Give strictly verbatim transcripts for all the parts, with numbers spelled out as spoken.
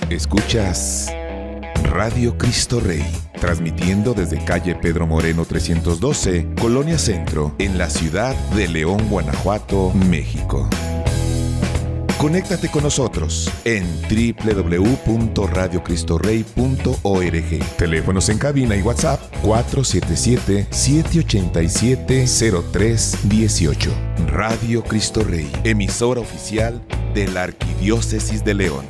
Escuchas Radio Cristo Rey, transmitiendo desde calle Pedro Moreno trescientos doce, Colonia Centro, en la ciudad de León, Guanajuato, México. Conéctate con nosotros en doble u doble u doble u punto radio cristo rey punto org. Teléfonos en cabina y WhatsApp cuatro siete siete, siete ocho siete, cero tres uno ocho. Radio Cristo Rey, emisora oficial de la Arquidiócesis de León.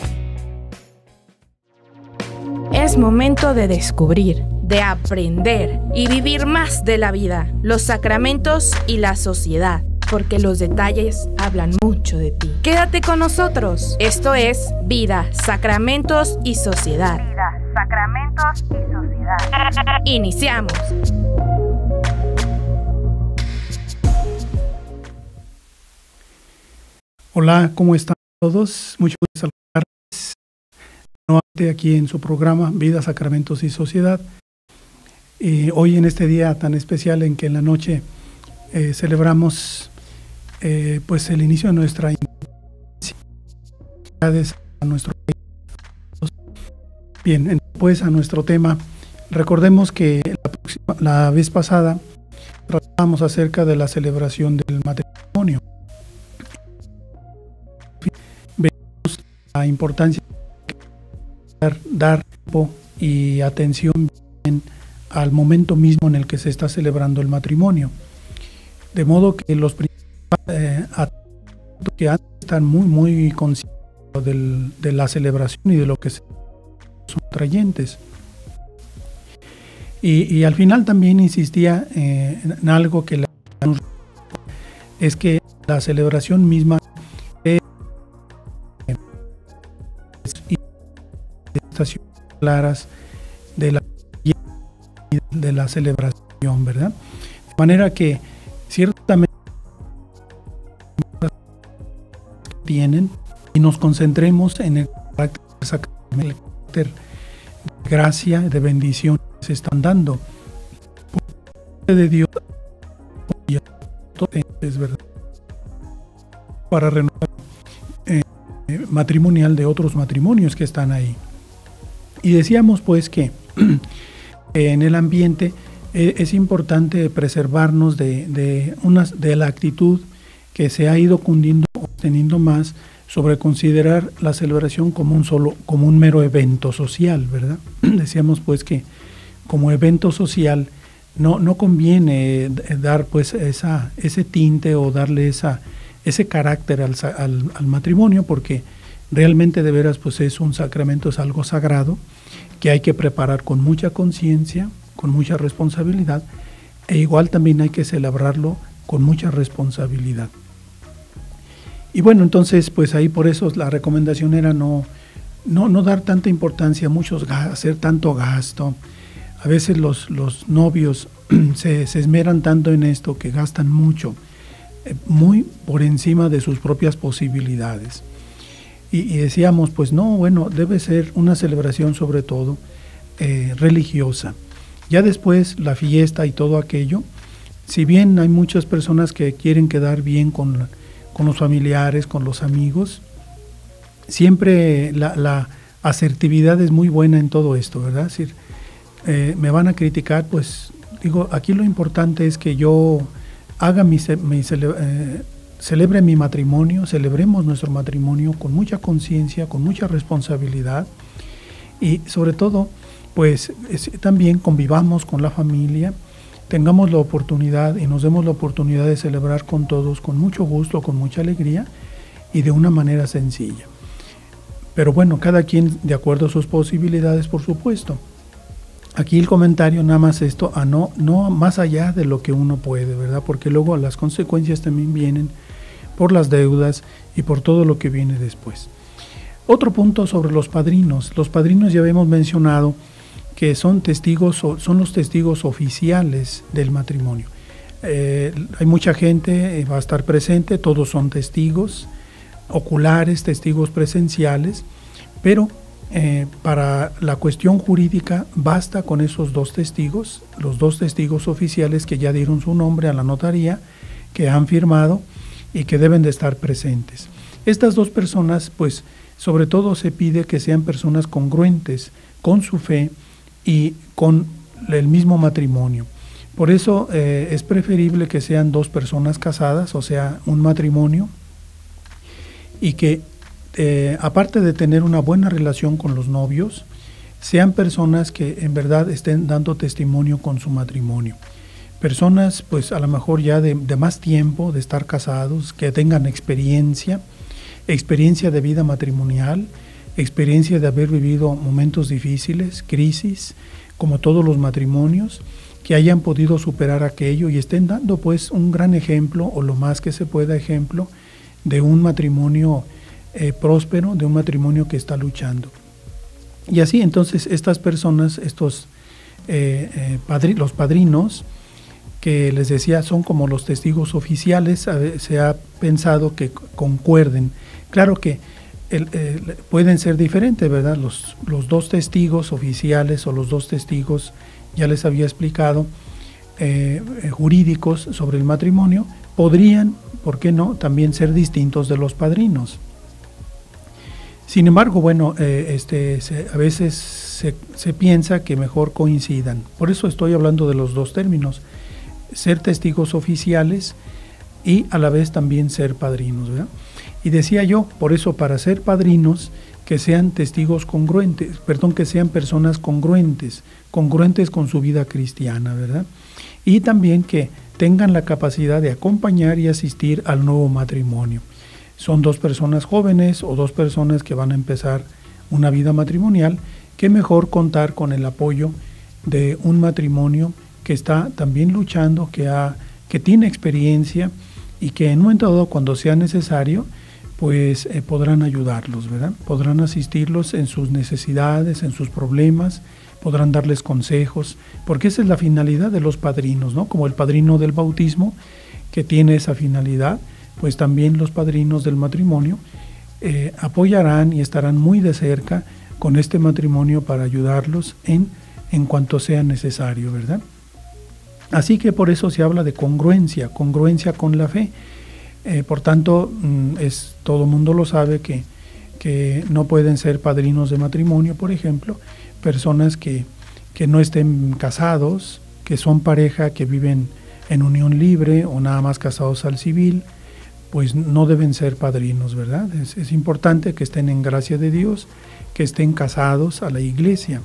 Es momento de descubrir, de aprender y vivir más de la vida, los sacramentos y la sociedad, porque los detalles hablan mucho de ti. Quédate con nosotros. Esto es Vida, Sacramentos y Sociedad. Vida, Sacramentos y Sociedad. Iniciamos. Hola, ¿cómo están todos? Mucho gusto saludarles nuevamente aquí en su programa Vida, Sacramentos y Sociedad. Eh, hoy en este día tan especial en que en la noche eh, celebramos eh, pues el inicio de nuestra a nuestro país. Bien, pues a nuestro tema. Recordemos que la, próxima, la vez pasada tratamos acerca de la celebración del matrimonio. Vemos la importancia de dar, dar tiempo y atención bien al momento mismo en el que se está celebrando el matrimonio. De modo que los eh, que están muy, muy conscientes del, de la celebración y de lo que son trayentes. Y, y al final también insistía eh, en algo que la, es que la celebración misma es estaciones claras de la, de la celebración, ¿verdad? De manera que ciertamente tienen y nos concentremos en el carácter, el carácter de gracia, de bendición que se están dando por de Dios, es verdad, para renovar eh, matrimonial de otros matrimonios que están ahí. Y decíamos pues que en el ambiente eh, es importante preservarnos de, de, unas, de la actitud que se ha ido cundiendo, teniendo más sobre considerar la celebración como un solo, como un mero evento social, ¿verdad? Decíamos pues que como evento social no, no conviene dar pues esa, ese tinte o darle esa, ese carácter al, al, al matrimonio, porque realmente de veras pues es un sacramento, es algo sagrado que hay que preparar con mucha conciencia, con mucha responsabilidad, e igual también hay que celebrarlo con mucha responsabilidad. Y bueno, entonces pues ahí por eso la recomendación era no, no, no dar tanta importancia a muchos, hacer tanto gasto. A veces los, los novios se, se esmeran tanto en esto que gastan mucho, eh, muy por encima de sus propias posibilidades. Y, y decíamos, pues no, bueno, debe ser una celebración sobre todo eh, religiosa. Ya después la fiesta y todo aquello, si bien hay muchas personas que quieren quedar bien con, la, con los familiares, con los amigos, siempre la, la asertividad es muy buena en todo esto, ¿verdad? Es decir, eh, me van a criticar, pues digo, aquí lo importante es que yo haga mi, mi eh, celebre mi matrimonio, celebremos nuestro matrimonio con mucha conciencia, con mucha responsabilidad y sobre todo, pues es, también convivamos con la familia, tengamos la oportunidad y nos demos la oportunidad de celebrar con todos, con mucho gusto, con mucha alegría y de una manera sencilla. Pero bueno, cada quien de acuerdo a sus posibilidades, por supuesto. Aquí el comentario nada más esto, a no, no más allá de lo que uno puede, ¿verdad? Porque luego las consecuencias también vienen por las deudas y por todo lo que viene después. Otro punto sobre los padrinos. Los padrinos ya habíamos mencionado que son testigos, son los testigos oficiales del matrimonio. Eh, hay mucha gente, eh, va a estar presente, todos son testigos oculares, testigos presenciales, pero eh, para la cuestión jurídica basta con esos dos testigos, los dos testigos oficiales que ya dieron su nombre a la notaría, que han firmado y que deben de estar presentes. Estas dos personas pues sobre todo se pide que sean personas congruentes con su fe y con el mismo matrimonio. Por eso eh, es preferible que sean dos personas casadas, o sea, un matrimonio, y que eh, aparte de tener una buena relación con los novios, sean personas que en verdad estén dando testimonio con su matrimonio. Personas pues a lo mejor ya de, de más tiempo de estar casados, que tengan experiencia, experiencia de vida matrimonial, experiencia de haber vivido momentos difíciles, crisis, como todos los matrimonios, que hayan podido superar aquello y estén dando pues un gran ejemplo, o lo más que se pueda ejemplo, de un matrimonio eh, próspero, de un matrimonio que está luchando. Y así entonces estas personas, estos eh, eh, padri- los padrinos, que les decía son como los testigos oficiales, se ha pensado que concuerden. Claro que el, el, pueden ser diferentes, ¿verdad? Los, los dos testigos oficiales o los dos testigos, ya les había explicado, eh, eh, jurídicos sobre el matrimonio, podrían, ¿por qué no?, también ser distintos de los padrinos. Sin embargo, bueno, eh, este, se, a veces se, se piensa que mejor coincidan. Por eso estoy hablando de los dos términos, ser testigos oficiales y a la vez también ser padrinos, ¿verdad? Y decía yo, por eso para ser padrinos, que sean testigos congruentes, perdón, que sean personas congruentes, congruentes con su vida cristiana, ¿verdad? Y también que tengan la capacidad de acompañar y asistir al nuevo matrimonio. Son dos personas jóvenes o dos personas que van a empezar una vida matrimonial, qué mejor contar con el apoyo de un matrimonio que está también luchando, que, ha, que tiene experiencia y que en un momento dado, cuando sea necesario, pues eh, podrán ayudarlos, ¿verdad? Podrán asistirlos en sus necesidades, en sus problemas, podrán darles consejos, porque esa es la finalidad de los padrinos, ¿no? Como el padrino del bautismo, que tiene esa finalidad, pues también los padrinos del matrimonio eh, apoyarán y estarán muy de cerca con este matrimonio para ayudarlos en, en cuanto sea necesario, ¿verdad? Así que por eso se habla de congruencia, congruencia con la fe. Eh, por tanto, es, todo el mundo lo sabe que, que no pueden ser padrinos de matrimonio, por ejemplo, personas que, que no estén casados, que son pareja, que viven en unión libre o nada más casados al civil, pues no deben ser padrinos, ¿verdad? Es, es importante que estén en gracia de Dios, que estén casados a la iglesia.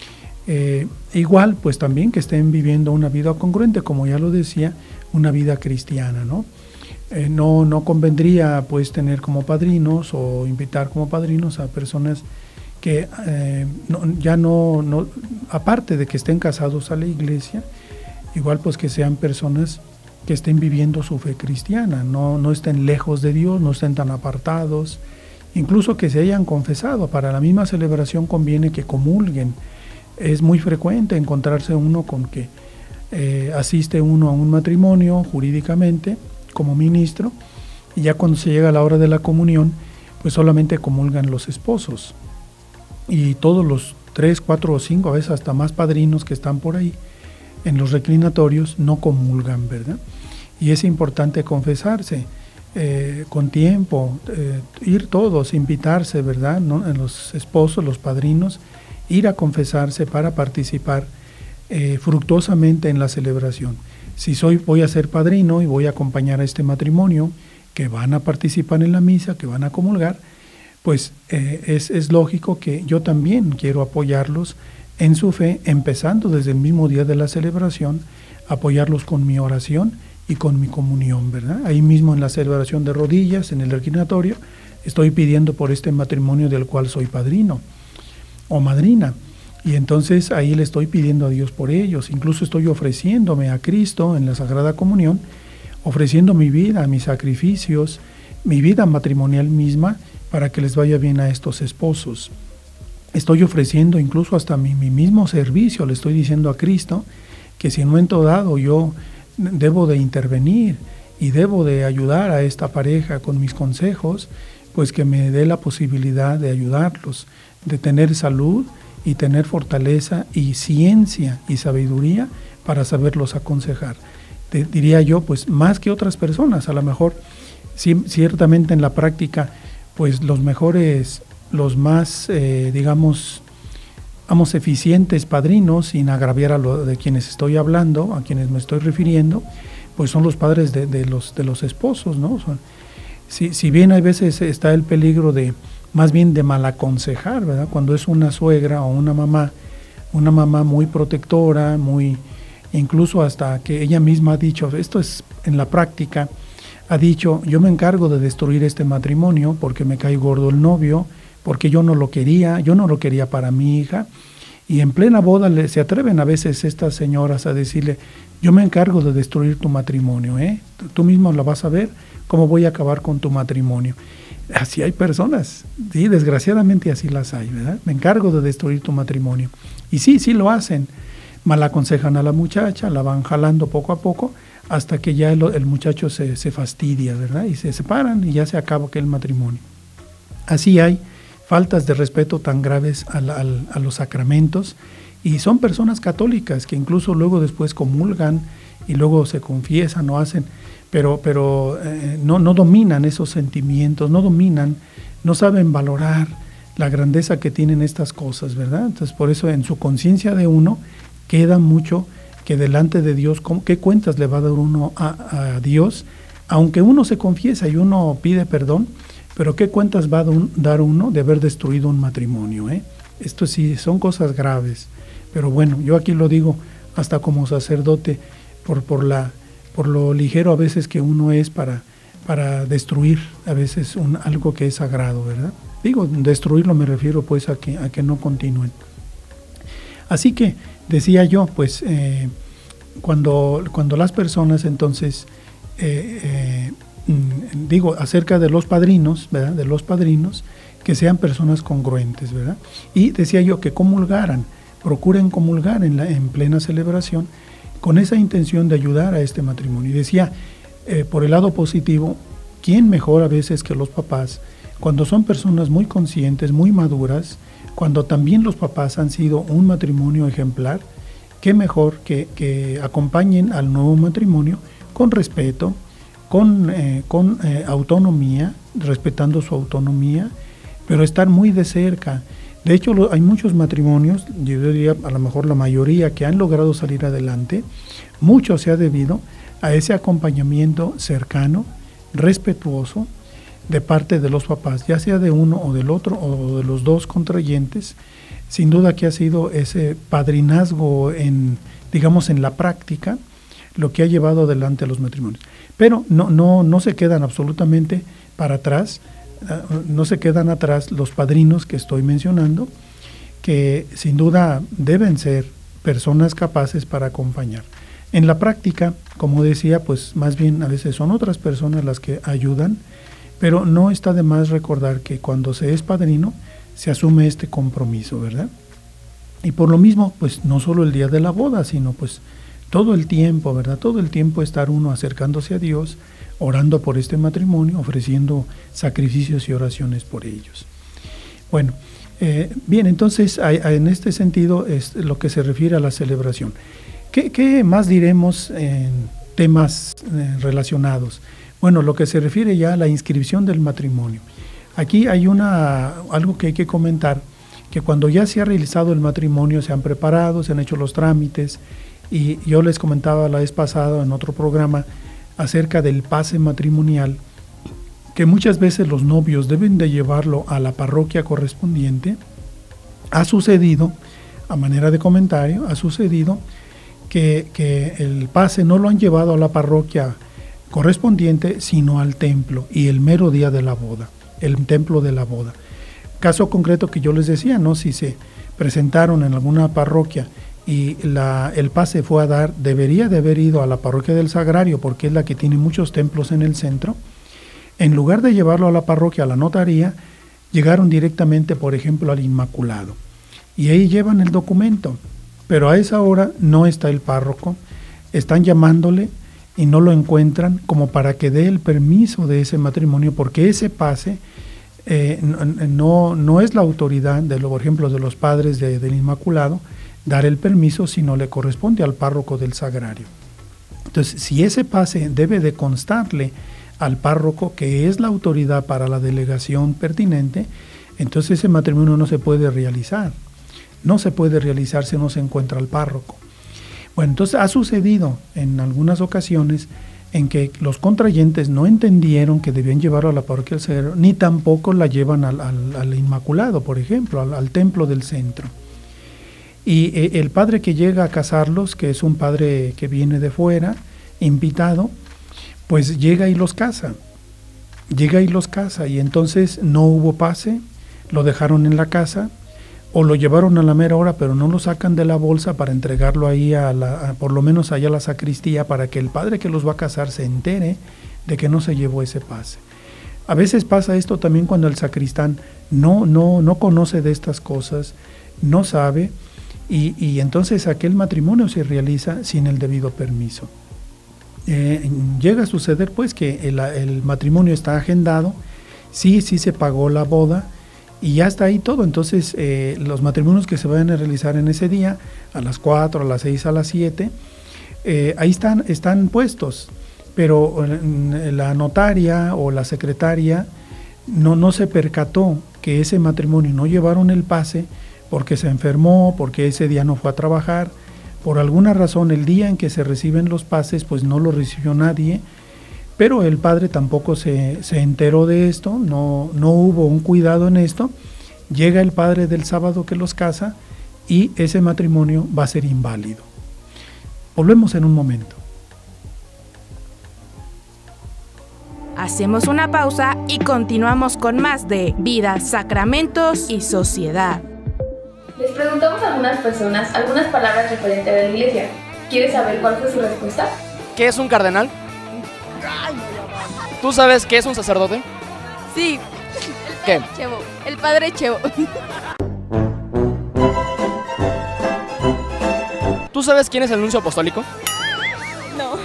Eh, igual, pues también que estén viviendo una vida congruente, como ya lo decía, una vida cristiana, ¿no? Eh, no, no convendría pues tener como padrinos o invitar como padrinos a personas que eh, no, ya no, no, aparte de que estén casados a la iglesia, igual pues que sean personas que estén viviendo su fe cristiana, no, no estén lejos de Dios, no estén tan apartados, incluso que se hayan confesado. Para la misma celebración conviene que comulguen. Es muy frecuente encontrarse uno con que eh, asiste uno a un matrimonio jurídicamente como ministro, y ya cuando se llega a la hora de la comunión, pues solamente comulgan los esposos. Y todos los tres, cuatro o cinco, a veces hasta más padrinos que están por ahí, en los reclinatorios, no comulgan, ¿verdad? Y es importante confesarse eh, con tiempo, eh, ir todos, invitarse, ¿verdad? ¿No? En los esposos, los padrinos, ir a confesarse para participar eh, fructuosamente en la celebración. Si soy, voy a ser padrino y voy a acompañar a este matrimonio, que van a participar en la misa, que van a comulgar, pues eh, es, es lógico que yo también quiero apoyarlos en su fe, empezando desde el mismo día de la celebración, apoyarlos con mi oración y con mi comunión, ¿verdad? Ahí mismo en la celebración de rodillas, en el reclinatorio, estoy pidiendo por este matrimonio del cual soy padrino o madrina, y entonces ahí le estoy pidiendo a Dios por ellos. Incluso estoy ofreciéndome a Cristo en la Sagrada Comunión, ofreciendo mi vida, mis sacrificios, mi vida matrimonial misma, para que les vaya bien a estos esposos. Estoy ofreciendo incluso hasta mi, mi mismo servicio, le estoy diciendo a Cristo que si en un momento dado yo debo de intervenir y debo de ayudar a esta pareja con mis consejos, pues que me dé la posibilidad de ayudarlos, de tener salud y tener fortaleza y ciencia y sabiduría para saberlos aconsejar. Te diría yo, pues más que otras personas, a lo mejor, sí, ciertamente en la práctica, pues los mejores, los más, eh, digamos, vamos, eficientes padrinos, sin agraviar a lo de quienes estoy hablando, a quienes me estoy refiriendo, pues son los padres de, de, los, de los esposos, ¿no? Son, si, si bien hay veces está el peligro de, más bien de mal aconsejar, ¿verdad? Cuando es una suegra o una mamá, una mamá muy protectora, muy, incluso hasta que ella misma ha dicho, esto es en la práctica, ha dicho, yo me encargo de destruir este matrimonio porque me cae gordo el novio, porque yo no lo quería, yo no lo quería para mi hija, y en plena boda le, se atreven a veces estas señoras a decirle, yo me encargo de destruir tu matrimonio, ¿eh? Tú, tú mismo la vas a ver cómo voy a acabar con tu matrimonio. Así hay personas, sí, desgraciadamente así las hay, ¿verdad? Me encargo de destruir tu matrimonio. Y sí, sí lo hacen, mal aconsejan a la muchacha, la van jalando poco a poco, hasta que ya el, el muchacho se, se fastidia, ¿verdad? Y se separan y ya se acaba aquel matrimonio. Así hay faltas de respeto tan graves a, la, a los sacramentos, y son personas católicas que incluso luego después comulgan y luego se confiesan o hacen, pero, pero eh, no, no dominan esos sentimientos, no dominan, no saben valorar la grandeza que tienen estas cosas, ¿verdad? Entonces por eso en su conciencia de uno queda mucho que delante de Dios, ¿qué cuentas le va a dar uno a, a Dios? Aunque uno se confiesa y uno pide perdón, pero ¿qué cuentas va a dar uno de haber destruido un matrimonio? ¿eh? Esto sí, son cosas graves. Pero bueno, yo aquí lo digo hasta como sacerdote, por, por, la, por lo ligero a veces que uno es para, para destruir a veces un, algo que es sagrado, ¿verdad? Digo, destruirlo me refiero pues a que, a que no continúen. Así que, decía yo, pues, eh, cuando, cuando las personas entonces... Eh, eh, digo, acerca de los padrinos, ¿verdad? De los padrinos, que sean personas congruentes, ¿verdad? Y decía yo que comulgaran, procuren comulgar en, la, en plena celebración con esa intención de ayudar a este matrimonio. Y decía, eh, por el lado positivo, ¿quién mejor a veces que los papás, cuando son personas muy conscientes, muy maduras, cuando también los papás han sido un matrimonio ejemplar, qué mejor que, que acompañen al nuevo matrimonio con respeto, con, eh, con eh, autonomía, respetando su autonomía, pero estar muy de cerca. De hecho, lo, hay muchos matrimonios, yo diría a lo mejor la mayoría, que han logrado salir adelante. Mucho se ha debido a ese acompañamiento cercano, respetuoso, de parte de los papás, ya sea de uno o del otro, o de los dos contrayentes. Sin duda que ha sido ese padrinazgo en, digamos, en la práctica, lo que ha llevado adelante a los matrimonios. Pero no, no, no se quedan absolutamente para atrás, no se quedan atrás los padrinos que estoy mencionando, que sin duda deben ser personas capaces para acompañar. En la práctica, como decía, pues más bien a veces son otras personas las que ayudan, pero no está de más recordar que cuando se es padrino, se asume este compromiso, ¿verdad? Y por lo mismo, pues no solo el día de la boda, sino pues todo el tiempo, ¿verdad? Todo el tiempo estar uno acercándose a Dios, orando por este matrimonio, ofreciendo sacrificios y oraciones por ellos. Bueno, eh, bien, entonces a, a, en este sentido es lo que se refiere a la celebración. ¿Qué, qué más diremos en temas eh, relacionados? Bueno, lo que se refiere ya a la inscripción del matrimonio. Aquí hay una, algo que hay que comentar, que cuando ya se ha realizado el matrimonio, se han preparado, se han hecho los trámites, y yo les comentaba la vez pasada en otro programa acerca del pase matrimonial, que muchas veces los novios deben de llevarlo a la parroquia correspondiente. Ha sucedido, a manera de comentario, ha sucedido que, que el pase no lo han llevado a la parroquia correspondiente, sino al templo, y el mero día de la boda, el templo de la boda. Caso concreto que yo les decía, ¿no? Si se presentaron en alguna parroquia y la, el pase fue a dar, debería de haber ido a la parroquia del Sagrario, porque es la que tiene muchos templos en el centro. En lugar de llevarlo a la parroquia, a la notaría, llegaron directamente, por ejemplo, al Inmaculado. Y ahí llevan el documento, pero a esa hora no está el párroco, están llamándole y no lo encuentran como para que dé el permiso de ese matrimonio, porque ese pase eh, no, no es la autoridad, de lo, por ejemplo, de los padres de, del Inmaculado, dar el permiso, sino le corresponde al párroco del Sagrario. Entonces, si ese pase debe de constarle al párroco, que es la autoridad para la delegación pertinente, entonces ese matrimonio no se puede realizar. No se puede realizar si no se encuentra el párroco. Bueno, entonces ha sucedido en algunas ocasiones en que los contrayentes no entendieron que debían llevarlo a la parroquia del Sagrado, ni tampoco la llevan al, al, al Inmaculado, por ejemplo, al, al templo del centro. Y eh, el padre que llega a casarlos, que es un padre que viene de fuera, invitado, pues llega y los casa. Llega y los casa, y entonces no hubo pase, lo dejaron en la casa, o lo llevaron a la mera hora, pero no lo sacan de la bolsa para entregarlo ahí, a la, a, por lo menos allá a la sacristía, para que el padre que los va a casar se entere de que no se llevó ese pase. A veces pasa esto también cuando el sacristán no, no, no conoce de estas cosas, no sabe, y, y entonces aquel matrimonio se realiza sin el debido permiso. Eh, llega a suceder pues que el, el matrimonio está agendado, sí, sí se pagó la boda, y ya está ahí todo. Entonces eh, los matrimonios que se vayan a realizar en ese día, a las cuatro, a las seis, a las siete, eh, ahí están, están puestos, pero eh, la notaria o la secretaria no, no se percató que ese matrimonio no llevaron el pase porque se enfermó, porque ese día no fue a trabajar, por alguna razón el día en que se reciben los pases pues no lo recibió nadie. Pero el padre tampoco se, se enteró de esto, no, no hubo un cuidado en esto. Llega el padre del sábado que los casa y ese matrimonio va a ser inválido. Volvemos en un momento. Hacemos una pausa y continuamos con más de Vida, Sacramentos y Sociedad. Les preguntamos a algunas personas algunas palabras referentes a la iglesia. ¿Quieres saber cuál fue su respuesta? ¿Qué es un cardenal? ¿Tú sabes qué es un sacerdote? Sí. ¿Qué? Chevo. El padre Chevo. ¿Tú sabes quién es el nuncio apostólico? No.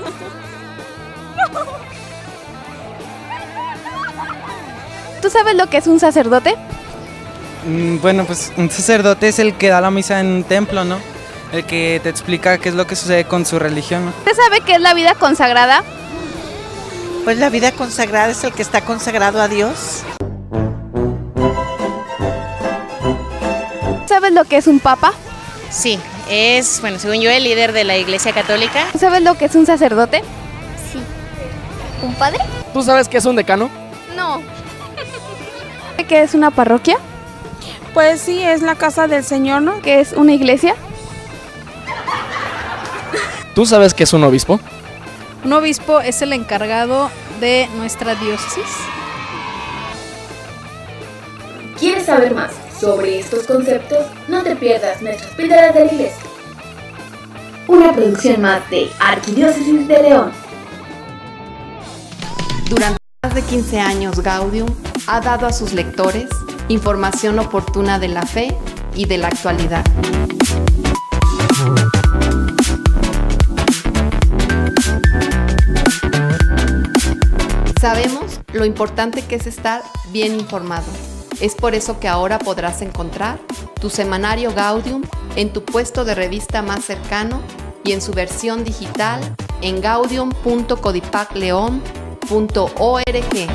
¿Tú sabes lo que es un sacerdote? Mm, bueno, pues un sacerdote es el que da la misa en un templo, ¿no? El que te explica qué es lo que sucede con su religión, ¿no? ¿Usted sabe qué es la vida consagrada? Pues la vida consagrada es el que está consagrado a Dios. ¿Sabes lo que es un papa? Sí, es, bueno, según yo, el líder de la Iglesia Católica. ¿Sabes lo que es un sacerdote? Sí. ¿Un padre? ¿Tú sabes qué es un decano? No. ¿Qué es una parroquia? Pues sí, es la casa del Señor, ¿no? ¿Qué es una iglesia? ¿Tú sabes qué es un obispo? Un obispo es el encargado de nuestra diócesis. ¿Quieres saber más sobre estos conceptos? No te pierdas nuestras píldoras de la iglesia. Una producción más de Arquidiócesis de León. Durante más de quince años, Gaudium ha dado a sus lectores información oportuna de la fe y de la actualidad. Sabemos lo importante que es estar bien informado. Es por eso que ahora podrás encontrar tu semanario Gaudium en tu puesto de revista más cercano y en su versión digital en gaudium punto codipacleon punto org.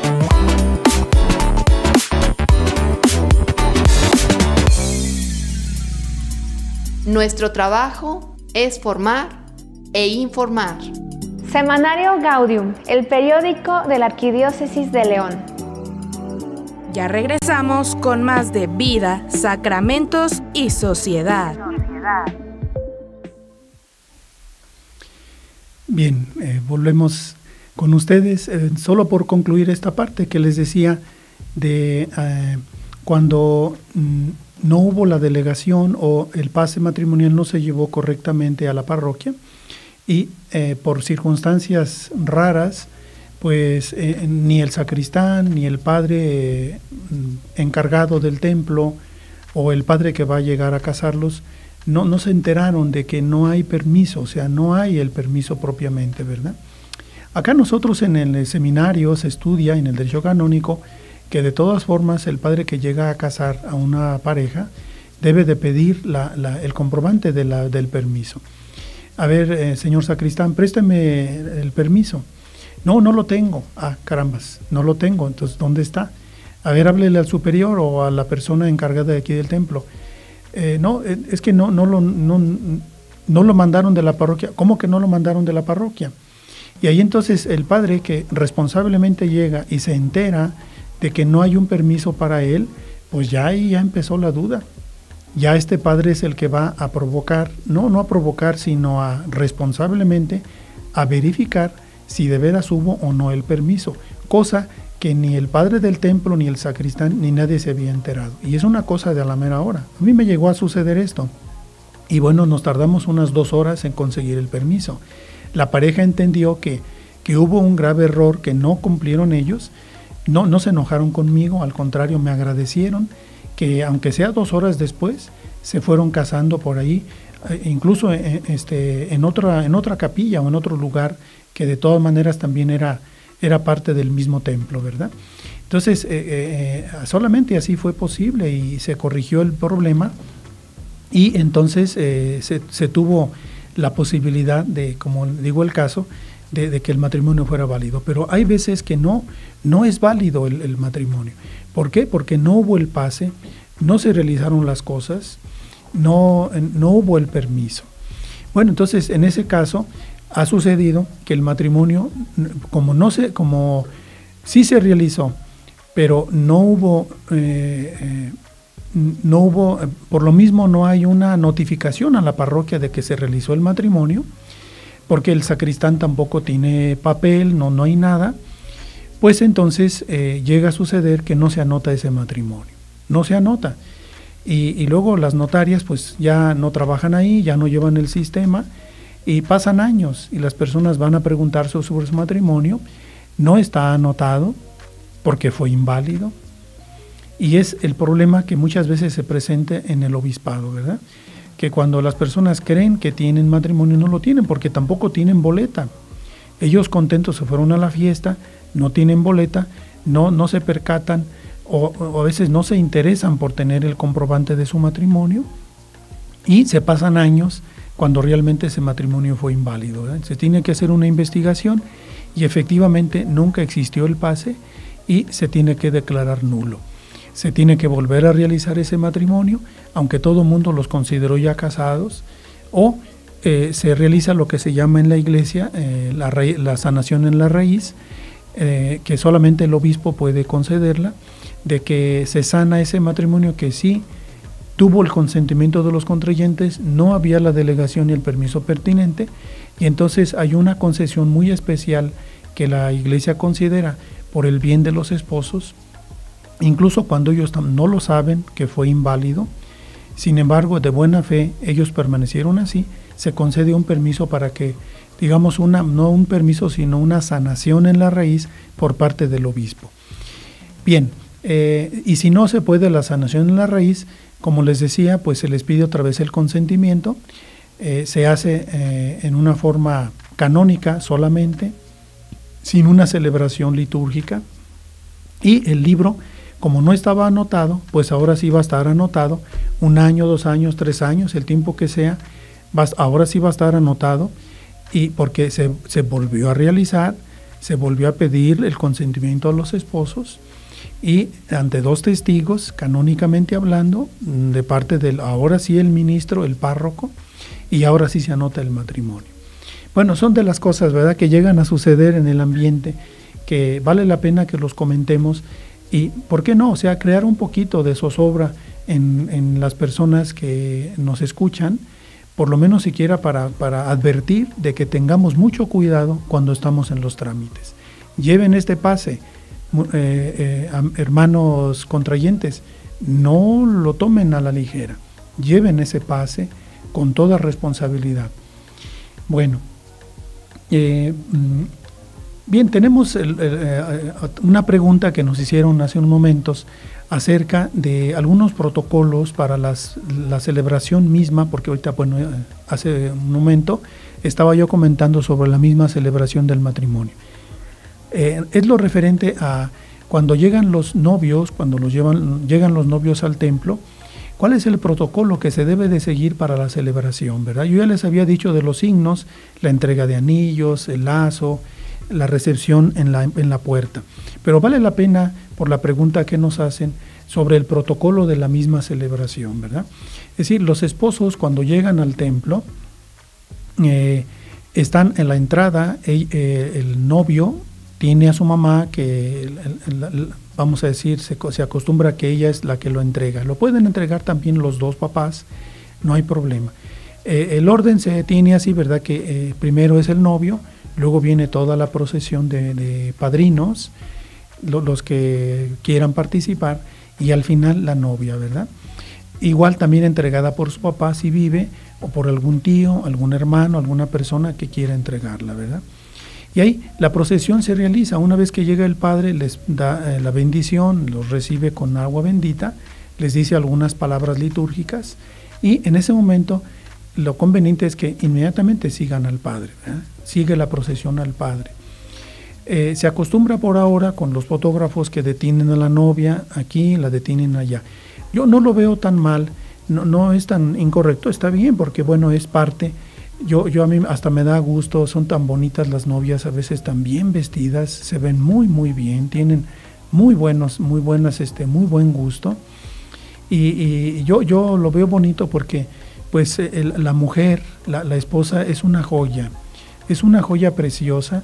Nuestro trabajo es formar e informar. Semanario Gaudium, el periódico de la Arquidiócesis de León. Ya regresamos con más de Vida, Sacramentos y Sociedad. Bien, eh, volvemos con ustedes, eh, solo por concluir esta parte que les decía de eh, cuando mm, no hubo la delegación o el pase matrimonial no se llevó correctamente a la parroquia y eh, por circunstancias raras, pues eh, ni el sacristán, ni el padre eh, encargado del templo o el padre que va a llegar a casarlos, no, no se enteraron de que no hay permiso, o sea, no hay el permiso propiamente, ¿verdad? Acá nosotros en el seminario se estudia, en el derecho canónico, que de todas formas el padre que llega a casar a una pareja debe de pedir la, la, el comprobante de la, del permiso. A ver, eh, señor sacristán, présteme el permiso. No, no lo tengo. Ah, carambas, no lo tengo. Entonces, ¿dónde está? A ver, háblele al superior o a la persona encargada de aquí del templo. Eh, no, es que no, no, lo, no, no lo mandaron de la parroquia. ¿Cómo que no lo mandaron de la parroquia? Y ahí entonces el padre que responsablemente llega y se entera de que no hay un permiso para él, pues ya ahí ya empezó la duda. Ya este padre es el que va a provocar, no, no a provocar, sino a responsablemente a verificar si de veras hubo o no el permiso, cosa que ni el padre del templo, ni el sacristán, ni nadie se había enterado. Y es una cosa de a la mera hora. A mí me llegó a suceder esto. Y bueno, nos tardamos unas dos horas en conseguir el permiso. La pareja entendió que, que hubo un grave error que no cumplieron ellos. No, no se enojaron conmigo, al contrario, me agradecieron que aunque sea dos horas después, se fueron casando por ahí, eh, incluso eh, este, en, otra, en otra capilla o en otro lugar que de todas maneras también era, era parte del mismo templo, ¿verdad? Entonces, eh, eh, solamente así fue posible y se corrigió el problema y entonces eh, se, se tuvo la posibilidad de, como digo el caso, de, de que el matrimonio fuera válido. Pero hay veces que no, no es válido el, el matrimonio. ¿Por qué? Porque no hubo el pase, no se realizaron las cosas, no, no hubo el permiso. Bueno, entonces en ese caso ha sucedido que el matrimonio, como no se, como sí se realizó, pero no hubo, eh, eh, no hubo, por lo mismo no hay una notificación a la parroquia de que se realizó el matrimonio, porque el sacristán tampoco tiene papel, no, no hay nada, pues entonces eh, llega a suceder que no se anota ese matrimonio, no se anota. Y, y luego las notarias pues ya no trabajan ahí, ya no llevan el sistema, y pasan años y las personas van a preguntar sobre su matrimonio, no está anotado porque fue inválido, y es el problema que muchas veces se presenta en el obispado, ¿verdad? Que cuando las personas creen que tienen matrimonio no lo tienen porque tampoco tienen boleta. Ellos contentos se fueron a la fiesta, no tienen boleta, no, no se percatan o, o a veces no se interesan por tener el comprobante de su matrimonio y se pasan años cuando realmente ese matrimonio fue inválido, ¿verdad? Se tiene que hacer una investigación y efectivamente nunca existió el pase y se tiene que declarar nulo. Se tiene que volver a realizar ese matrimonio, aunque todo el mundo los consideró ya casados, o eh, se realiza lo que se llama en la iglesia eh, la, la sanación en la raíz, eh, que solamente el obispo puede concederla, de que se sana ese matrimonio que sí tuvo el consentimiento de los contrayentes, no había la delegación y el permiso pertinente, y entonces hay una concesión muy especial que la iglesia considera por el bien de los esposos, incluso cuando ellos no lo saben que fue inválido. Sin embargo, de buena fe, ellos permanecieron así, se concede un permiso para que, digamos, una, no un permiso, sino una sanación en la raíz por parte del obispo. Bien, eh, y si no se puede la sanación en la raíz, como les decía, pues se les pide otra vez el consentimiento, eh, se hace eh, en una forma canónica solamente, sin una celebración litúrgica, y el libro, como no estaba anotado, pues ahora sí va a estar anotado, un año, dos años, tres años, el tiempo que sea, va, ahora sí va a estar anotado, y porque se, se volvió a realizar, se volvió a pedir el consentimiento a los esposos, y ante dos testigos, canónicamente hablando, de parte del, ahora sí el ministro, el párroco, y ahora sí se anota el matrimonio. Bueno, son de las cosas, ¿verdad?, que llegan a suceder en el ambiente, que vale la pena que los comentemos. Y, ¿por qué no? O sea, crear un poquito de zozobra en, en las personas que nos escuchan, por lo menos siquiera para, para advertir de que tengamos mucho cuidado cuando estamos en los trámites. Lleven este pase, eh, eh, hermanos contrayentes, no lo tomen a la ligera, lleven ese pase con toda responsabilidad. Bueno, eh, bien, tenemos el, el, una pregunta que nos hicieron hace unos momentos acerca de algunos protocolos para las, la celebración misma, porque ahorita, bueno, hace un momento estaba yo comentando sobre la misma celebración del matrimonio. Eh, es lo referente a cuando llegan los novios, cuando los llevan, llegan los novios al templo, ¿cuál es el protocolo que se debe de seguir para la celebración, verdad? Yo ya les había dicho de los signos, la entrega de anillos, el lazo, la recepción en la, en la puerta. Pero vale la pena por la pregunta que nos hacen sobre el protocolo de la misma celebración, ¿verdad? Es decir, los esposos cuando llegan al templo eh, están en la entrada, el, eh, el novio tiene a su mamá que, el, el, el, vamos a decir, se, se acostumbra que ella es la que lo entrega. Lo pueden entregar también los dos papás, no hay problema. Eh, el orden se tiene así, ¿verdad? Que eh, primero es el novio, luego viene toda la procesión de, de padrinos, lo, los que quieran participar, y al final la novia, ¿verdad? Igual también entregada por su papá si vive, o por algún tío, algún hermano, alguna persona que quiera entregarla, ¿verdad? Y ahí la procesión se realiza. Una vez que llega el padre, les da eh, la bendición, los recibe con agua bendita, les dice algunas palabras litúrgicas, y en ese momento lo conveniente es que inmediatamente sigan al padre, ¿verdad? Sigue la procesión al padre. Eh, se acostumbra por ahora con los fotógrafos que detienen a la novia aquí, la detienen allá. Yo no lo veo tan mal, no, no es tan incorrecto, está bien, porque bueno, es parte. Yo, yo a mí hasta me da gusto, son tan bonitas las novias, a veces tan bien vestidas, se ven muy muy bien, tienen muy buenos, muy buenas, este, muy buen gusto. Y, y yo, yo lo veo bonito porque pues el, la mujer, la, la esposa es una joya, es una joya preciosa,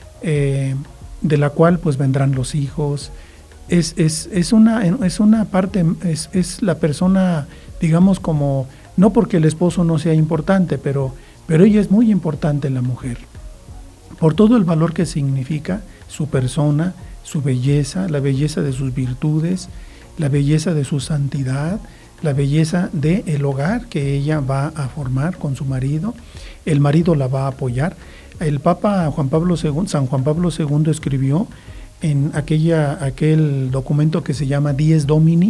eh, de la cual pues vendrán los hijos. Es, es, es, una, es una parte, es, es la persona, digamos, como, no porque el esposo no sea importante, pero, pero ella es muy importante, la mujer, por todo el valor que significa su persona, su belleza, la belleza de sus virtudes, la belleza de su santidad, la belleza del hogar que ella va a formar con su marido. El marido la va a apoyar. El Papa Juan Pablo segundo, San Juan Pablo segundo escribió en aquella, aquel documento que se llama Dies Domini,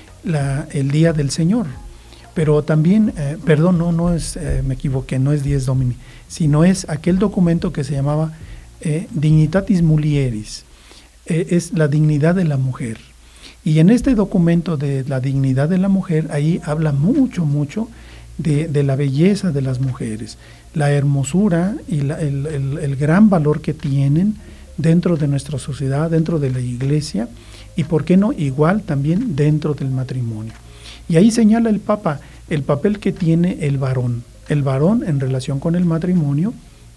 la, el Día del Señor. Pero también, eh, perdón, no, no es, eh, me equivoqué, no es Dies Domini, sino es aquel documento que se llamaba eh, Dignitatis Mulieris, eh, es la dignidad de la mujer. Y en este documento de la dignidad de la mujer, ahí habla mucho, mucho de, de la belleza de las mujeres, la hermosura y la, el, el, el gran valor que tienen dentro de nuestra sociedad, dentro de la iglesia, y por qué no, igual también dentro del matrimonio. Y ahí señala el Papa el papel que tiene el varón, el varón en relación con el matrimonio,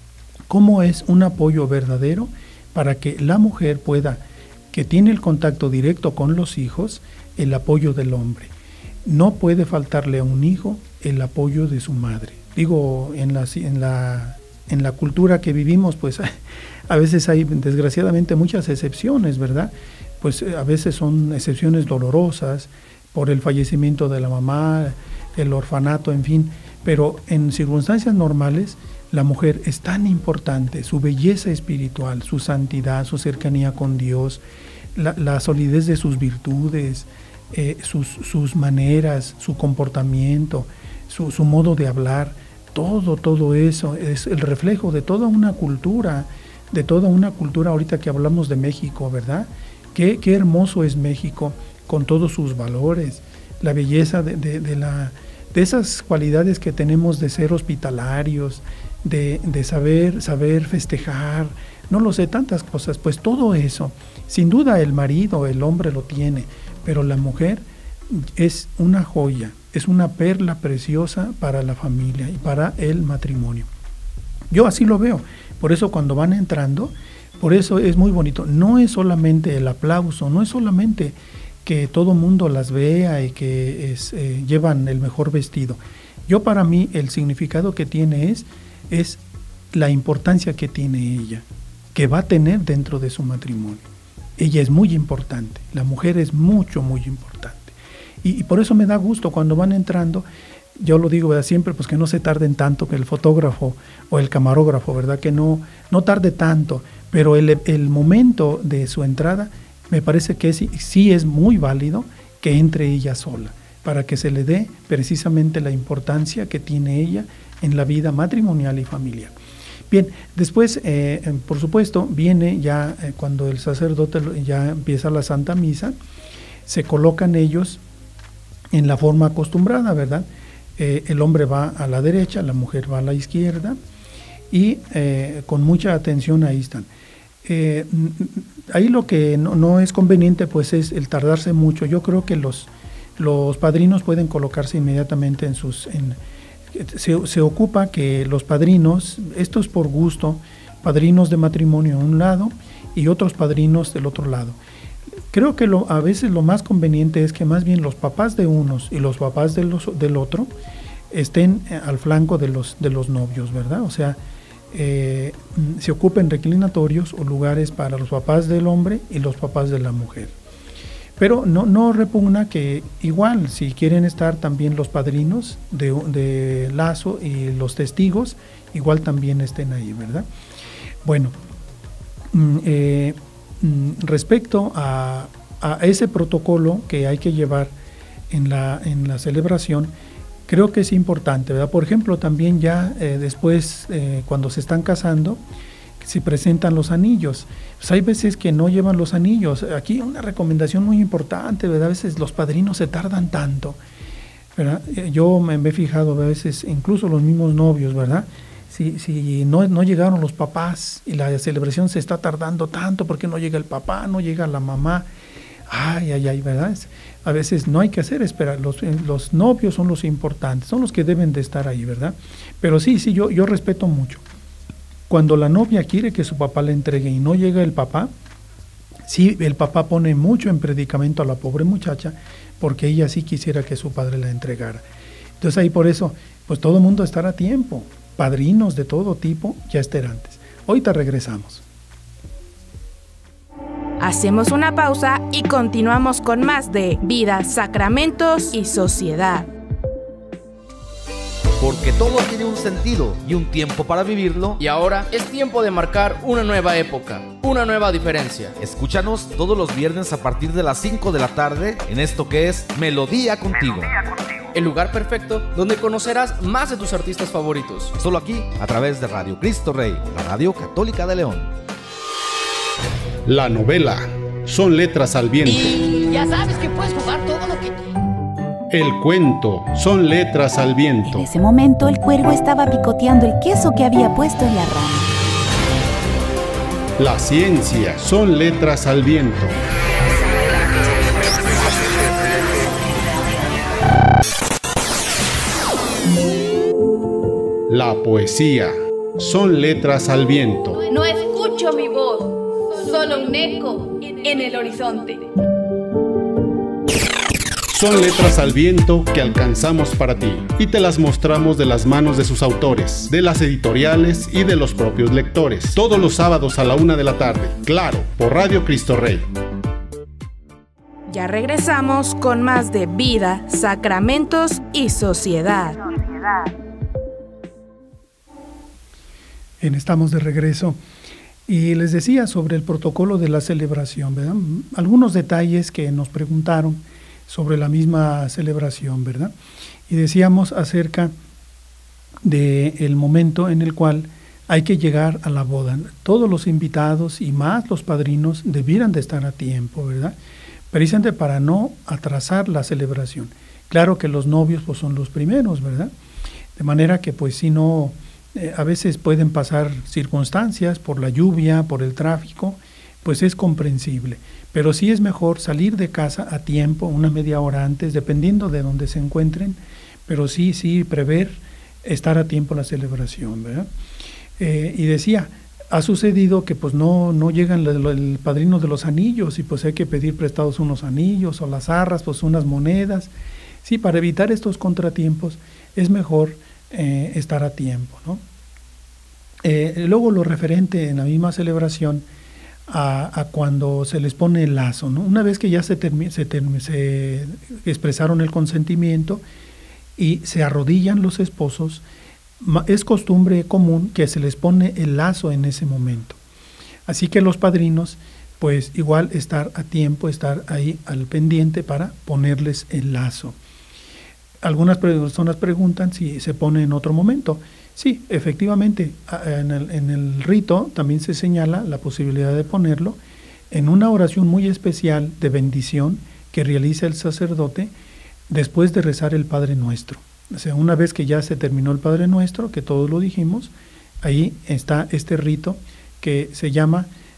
cómo es un apoyo verdadero para que la mujer pueda, que tiene el contacto directo con los hijos, el apoyo del hombre. No puede faltarle a un hijo el apoyo de su madre. Digo, en la, en la, en la cultura que vivimos, pues a veces hay desgraciadamente muchas excepciones, ¿verdad? Pues a veces son excepciones dolorosas por el fallecimiento de la mamá, el orfanato, en fin, pero en circunstancias normales la mujer es tan importante, su belleza espiritual, su santidad, su cercanía con Dios, la, la solidez de sus virtudes, eh, sus, sus maneras, su comportamiento, su, su modo de hablar, todo, todo eso es el reflejo de toda una cultura, de toda una cultura ahorita que hablamos de México, ¿verdad? Qué, qué hermoso es México con todos sus valores, la belleza de, de, de, la, de esas cualidades que tenemos de ser hospitalarios, de, de saber, saber festejar, no lo sé, tantas cosas, pues todo eso, sin duda el marido, el hombre lo tiene, pero la mujer es una joya, es una perla preciosa para la familia y para el matrimonio. Yo así lo veo, por eso cuando van entrando, por eso es muy bonito, no es solamente el aplauso, no es solamente que todo mundo las vea y que es, eh, llevan el mejor vestido. Yo para mí el significado que tiene es, es la importancia que tiene ella, que va a tener dentro de su matrimonio. Ella es muy importante, la mujer es mucho, muy importante. Y, y por eso me da gusto cuando van entrando, yo lo digo, ¿verdad? Siempre pues que no se tarden tanto, que el fotógrafo o el camarógrafo, ¿verdad? Que no, no tarde tanto, pero el, el momento de su entrada me parece que sí, sí es muy válido que entre ella sola, para que se le dé precisamente la importancia que tiene ella en la vida matrimonial y familiar. Bien, después, eh, por supuesto, viene ya eh, cuando el sacerdote ya empieza la Santa Misa, se colocan ellos en la forma acostumbrada, ¿verdad? Eh, el hombre va a la derecha, la mujer va a la izquierda, y eh, con mucha atención ahí están. eh, ahí lo que no, no es conveniente pues es el tardarse mucho. Yo creo que los, los padrinos pueden colocarse inmediatamente en sus... En, se, se ocupa que los padrinos, esto es por gusto, padrinos de matrimonio a un lado y otros padrinos del otro lado. Creo que lo, a veces lo más conveniente es que más bien los papás de unos y los papás de los, del otro estén al flanco de los, de los novios, ¿verdad? O sea, eh, se ocupen reclinatorios o lugares para los papás del hombre y los papás de la mujer. Pero no, no repugna que igual, si quieren estar también los padrinos de, de lazo y los testigos, igual también estén ahí, ¿verdad? Bueno, eh, respecto a, a ese protocolo que hay que llevar en la, en la celebración, creo que es importante, ¿verdad? Por ejemplo, también ya eh, después, eh, cuando se están casando, se presentan los anillos. Pues hay veces que no llevan los anillos. Aquí una recomendación muy importante, ¿verdad? A veces los padrinos se tardan tanto, ¿verdad? Yo me, me he fijado a veces, incluso los mismos novios, ¿verdad? Si, si no, no llegaron los papás y la celebración se está tardando tanto porque no llega el papá, no llega la mamá, ay, ay, ay, ¿verdad? A veces no hay que hacer esperar, los, los novios son los importantes, son los que deben de estar ahí, ¿verdad? Pero sí, sí, yo, yo respeto mucho. Cuando la novia quiere que su papá le entregue y no llega el papá, sí, el papá pone mucho en predicamento a la pobre muchacha, porque ella sí quisiera que su padre la entregara. Entonces ahí por eso, pues todo el mundo estará a tiempo, padrinos de todo tipo ya estén antes. Ahorita regresamos. Hacemos una pausa y continuamos con más de Vida, Sacramentos y Sociedad. Porque todo tiene un sentido y un tiempo para vivirlo. Y ahora es tiempo de marcar una nueva época, una nueva diferencia. Escúchanos todos los viernes a partir de las cinco de la tarde en esto que es Melodía Contigo. Melodía Contigo. El lugar perfecto donde conocerás más de tus artistas favoritos. Solo aquí, a través de Radio Cristo Rey, la radio católica de León. La novela Son letras al viento. Y ya sabes que puedes jugar todo lo que... El cuento Son letras al viento. En ese momento el cuervo estaba picoteando el queso que había puesto en la rama. La ciencia Son letras al viento. La poesía Son letras al viento. No escucho mi voz, solo un eco en el horizonte. Son letras al viento que alcanzamos para ti y te las mostramos de las manos de sus autores, de las editoriales y de los propios lectores. Todos los sábados a la una de la tarde, claro, por Radio Cristo Rey. Ya regresamos con más de Vida, Sacramentos y Sociedad. Bien, estamos de regreso. Y les decía sobre el protocolo de la celebración, ¿verdad? Algunos detalles que nos preguntaron sobre la misma celebración, ¿verdad? Y decíamos acerca del momento en el cual hay que llegar a la boda. Todos los invitados y más los padrinos debieran de estar a tiempo, ¿verdad? Precisamente para no atrasar la celebración. Claro que los novios pues son los primeros, ¿verdad? De manera que pues si no, eh, a veces pueden pasar circunstancias por la lluvia, por el tráfico, pues es comprensible. Pero sí es mejor salir de casa a tiempo, una media hora antes, dependiendo de dónde se encuentren, pero sí, sí, prever estar a tiempo la celebración, ¿verdad? Eh, y decía, ha sucedido que pues no, no llegan el, el padrino de los anillos y pues hay que pedir prestados unos anillos o las arras, pues unas monedas. Sí, para evitar estos contratiempos es mejor eh, estar a tiempo, ¿no? Eh, luego lo referente en la misma celebración, A, a cuando se les pone el lazo, ¿no? Una vez que ya se, termi se, termi se expresaron el consentimiento y se arrodillan los esposos, es costumbre común que se les pone el lazo en ese momento. Así que los padrinos, pues igual estar a tiempo, estar ahí al pendiente para ponerles el lazo. Algunas personas preguntan si se pone en otro momento. Sí, efectivamente, en el, en el rito también se señala la posibilidad de ponerlo en una oración muy especial de bendición que realiza el sacerdote después de rezar el Padre Nuestro. O sea, una vez que ya se terminó el Padre Nuestro, que todos lo dijimos, ahí está este rito que se llama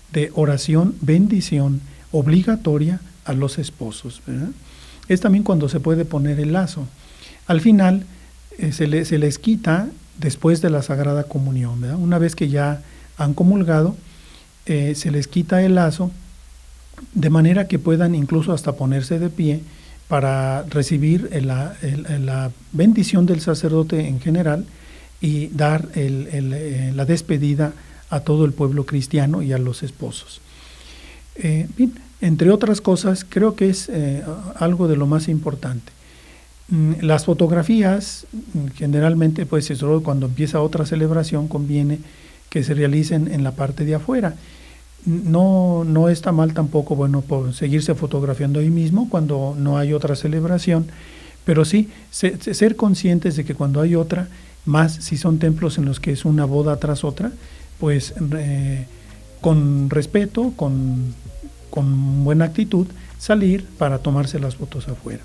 de oración, bendición obligatoria a los esposos, ¿verdad? Es también cuando se puede poner el lazo. Al final eh, se, le, se les quita después de la Sagrada Comunión, ¿verdad? Una vez que ya han comulgado, eh, se les quita el lazo de manera que puedan incluso hasta ponerse de pie para recibir el, el, la bendición del sacerdote en general y dar el, el, eh, la despedida a todo el pueblo cristiano y a los esposos. Eh, bien, entre otras cosas, creo que es eh, algo de lo más importante. Mm, las fotografías, generalmente, pues eso, cuando empieza otra celebración, conviene que se realicen en la parte de afuera. No, no está mal tampoco, bueno, por seguirse fotografiando ahí mismo cuando no hay otra celebración, pero sí se, ser conscientes de que cuando hay otra, más si son templos en los que es una boda tras otra, pues eh, con respeto, con, con buena actitud, salir para tomarse las fotos afuera.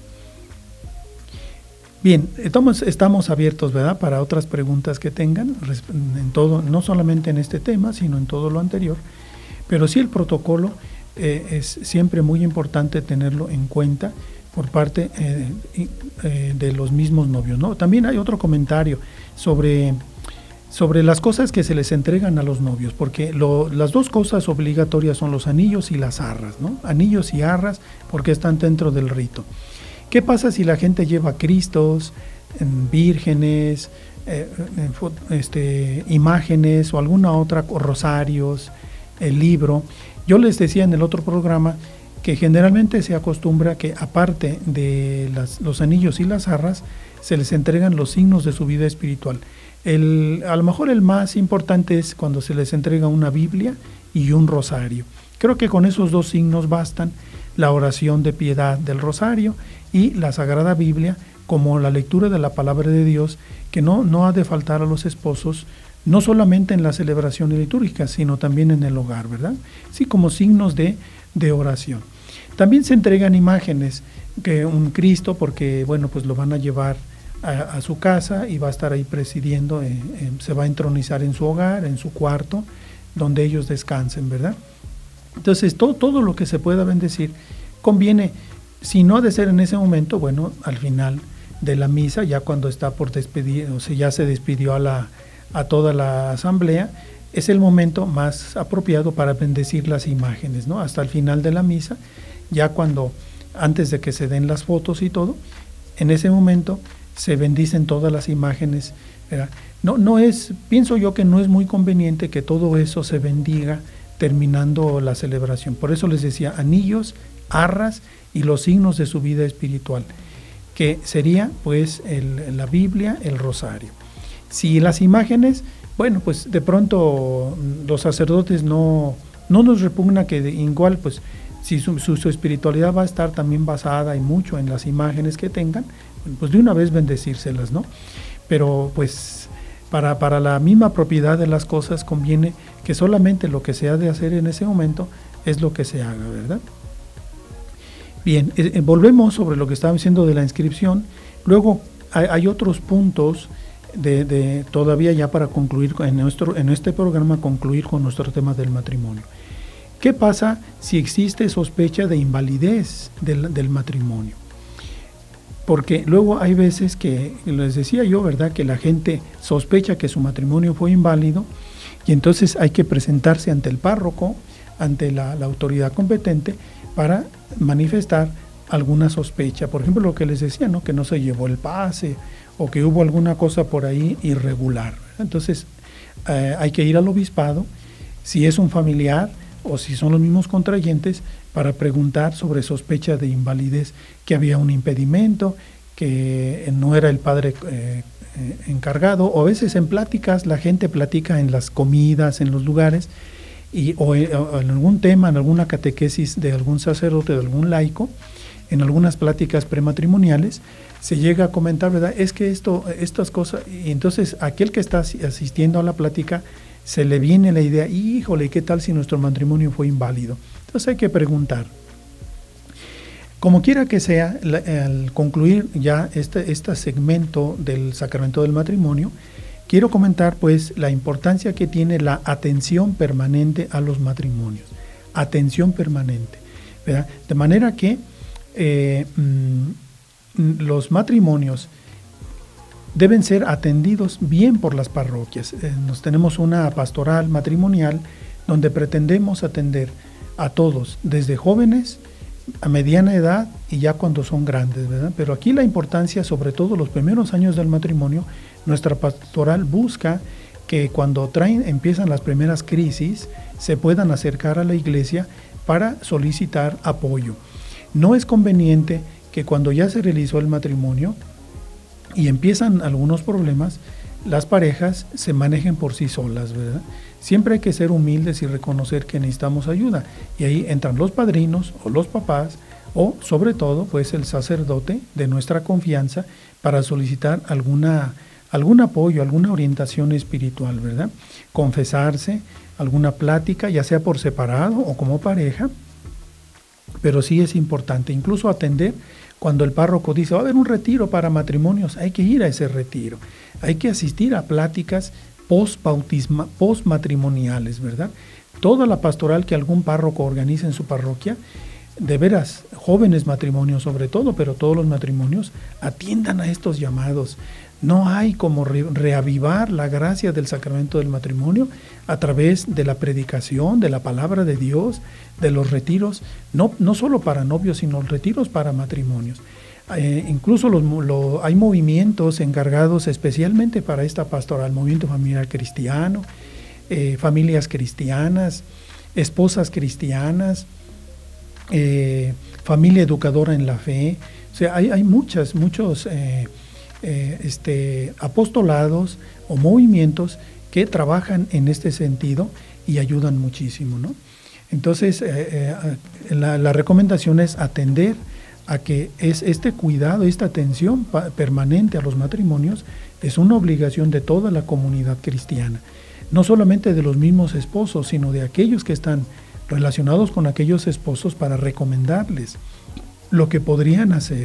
Bien, estamos, estamos abiertos, ¿verdad?, para otras preguntas que tengan, en todo, no solamente en este tema, sino en todo lo anterior. Pero sí el protocolo eh, es siempre muy importante tenerlo en cuenta por parte eh, eh, de los mismos novios, ¿no? También hay otro comentario sobre, sobre las cosas que se les entregan a los novios, porque lo, las dos cosas obligatorias son los anillos y las arras, ¿no? Anillos y arras porque están dentro del rito. ¿Qué pasa si la gente lleva cristos, vírgenes, eh, este, imágenes o alguna otra, rosarios, el libro? Yo les decía en el otro programa que generalmente se acostumbra que aparte de las, los anillos y las arras, se les entregan los signos de su vida espiritual. El, a lo mejor el más importante es cuando se les entrega una Biblia y un rosario. Creo que con esos dos signos bastan, la oración de piedad del rosario y la Sagrada Biblia como la lectura de la palabra de Dios, que no, no ha de faltar a los esposos, no solamente en las celebraciones litúrgicas, sino también en el hogar, ¿verdad? Sí, como signos de, de oración. También se entregan imágenes, que un Cristo, porque, bueno, pues lo van a llevar a, a su casa y va a estar ahí presidiendo, eh, eh, se va a entronizar en su hogar, en su cuarto, donde ellos descansen, ¿verdad? Entonces, todo, todo lo que se pueda bendecir conviene, si no ha de ser en ese momento, bueno, al final de la misa, ya cuando está por despedir, o sea, ya se despidió a la a toda la asamblea, es el momento más apropiado para bendecir las imágenes, ¿no? Hasta el final de la misa, ya cuando, antes de que se den las fotos y todo, en ese momento se bendicen todas las imágenes, ¿verdad? No, no es, pienso yo que no es muy conveniente que todo eso se bendiga terminando la celebración. Por eso les decía, anillos, arras y los signos de su vida espiritual, que sería pues el, la Biblia, el rosario. Si las imágenes, bueno, pues de pronto los sacerdotes no, no nos repugna que de, igual, pues si su, su, su espiritualidad va a estar también basada y mucho en las imágenes que tengan, pues de una vez bendecírselas, ¿no? Pero pues para, para la misma propiedad de las cosas conviene que solamente lo que se ha de hacer en ese momento es lo que se haga, ¿verdad? Bien, eh, volvemos sobre lo que estaba diciendo de la inscripción. Luego hay, hay otros puntos De, de todavía ya para concluir en nuestro en este programa, concluir con nuestro tema del matrimonio. ¿Qué pasa si existe sospecha de invalidez del, del matrimonio? Porque luego hay veces que, les decía yo, ¿verdad?, que la gente sospecha que su matrimonio fue inválido y entonces hay que presentarse ante el párroco, ante la, la autoridad competente para manifestar alguna sospecha. Por ejemplo, lo que les decía, ¿no?, que no se llevó el pase o que hubo alguna cosa por ahí irregular. Entonces eh, hay que ir al obispado, si es un familiar o si son los mismos contrayentes, para preguntar sobre sospecha de invalidez, que había un impedimento, que no era el padre eh, eh, encargado, o a veces en pláticas, la gente platica en las comidas, en los lugares, y, o, o en algún tema, en alguna catequesis de algún sacerdote, de algún laico, en algunas pláticas prematrimoniales, se llega a comentar, ¿verdad?, es que esto, estas cosas, y entonces aquel que está asistiendo a la plática, se le viene la idea, híjole, ¿qué tal si nuestro matrimonio fue inválido? Entonces hay que preguntar. Como quiera que sea, la, al concluir ya este, este segmento del sacramento del matrimonio, quiero comentar pues la importancia que tiene la atención permanente a los matrimonios. Atención permanente, ¿verdad? De manera que eh, mm, los matrimonios deben ser atendidos bien por las parroquias. Eh, nos tenemos una pastoral matrimonial donde pretendemos atender a todos, desde jóvenes a mediana edad y ya cuando son grandes, ¿verdad? Pero aquí la importancia, sobre todo los primeros años del matrimonio, nuestra pastoral busca que cuando traen, empiezan las primeras crisis, se puedan acercar a la iglesia para solicitar apoyo. No es conveniente que cuando ya se realizó el matrimonio y empiezan algunos problemas, las parejas se manejen por sí solas, ¿verdad? Siempre hay que ser humildes y reconocer que necesitamos ayuda. Y ahí entran los padrinos o los papás o sobre todo pues el sacerdote de nuestra confianza para solicitar alguna, algún apoyo, alguna orientación espiritual, ¿verdad? Confesarse, alguna plática, ya sea por separado o como pareja, pero sí es importante incluso atender cuando el párroco dice, va a haber un retiro para matrimonios, hay que ir a ese retiro, hay que asistir a pláticas post-bautisma, post-matrimoniales, ¿verdad? Toda la pastoral que algún párroco organiza en su parroquia, de veras, jóvenes matrimonios sobre todo, pero todos los matrimonios, atiendan a estos llamados. No hay como re reavivar la gracia del sacramento del matrimonio a través de la predicación, de la palabra de Dios, de los retiros, no, no solo para novios, sino retiros para matrimonios. Eh, incluso los, lo, hay movimientos encargados especialmente para esta pastoral, movimiento familiar cristiano, eh, familias cristianas, esposas cristianas, eh, familia educadora en la fe. O sea, hay, hay muchas, muchos eh, eh, este, apostolados o movimientos que trabajan en este sentido y ayudan muchísimo, ¿no? Entonces, eh, eh, la, la recomendación es atender a que es este cuidado, esta atención permanente a los matrimonios es una obligación de toda la comunidad cristiana, no solamente de los mismos esposos, sino de aquellos que están relacionados con aquellos esposos para recomendarles lo que podrían hacer,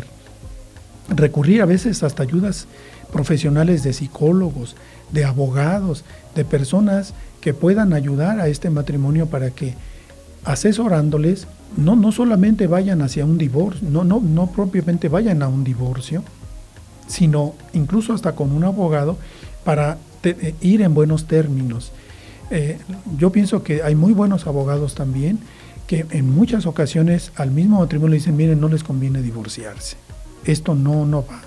recurrir a veces hasta ayudas profesionales de psicólogos, de abogados, de personas que puedan ayudar a este matrimonio para que asesorándoles no, no solamente vayan hacia un divorcio, no, no, no propiamente vayan a un divorcio, sino incluso hasta con un abogado para te, ir en buenos términos. Eh, yo pienso que hay muy buenos abogados también que en muchas ocasiones al mismo matrimonio le dicen, miren, no les conviene divorciarse, esto no, no va.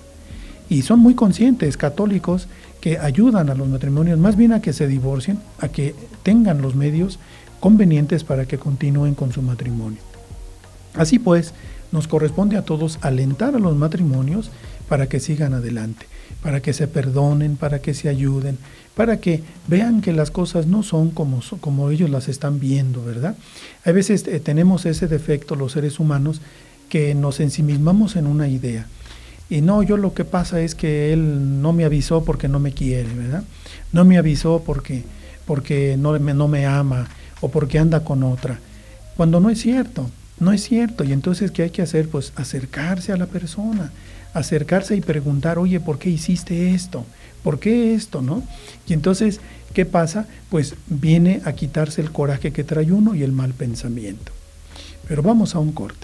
Y son muy conscientes, católicos, que ayudan a los matrimonios, más bien a que se divorcien, a que tengan los medios convenientes para que continúen con su matrimonio. Así pues, nos corresponde a todos alentar a los matrimonios para que sigan adelante, para que se perdonen, para que se ayuden, para que vean que las cosas no son como, como ellos las están viendo, ¿verdad? A veces eh, tenemos ese defecto los seres humanos que nos ensimismamos en una idea. Y no, yo lo que pasa es que él no me avisó porque no me quiere, ¿verdad? No me avisó porque, porque no, me, no me ama o porque anda con otra. Cuando no es cierto, no es cierto. Y entonces, ¿qué hay que hacer? Pues acercarse a la persona, acercarse y preguntar, oye, ¿por qué hiciste esto? ¿Por qué esto? ¿No? Y entonces, ¿qué pasa? Pues viene a quitarse el coraje que trae uno y el mal pensamiento. Pero vamos a un corte.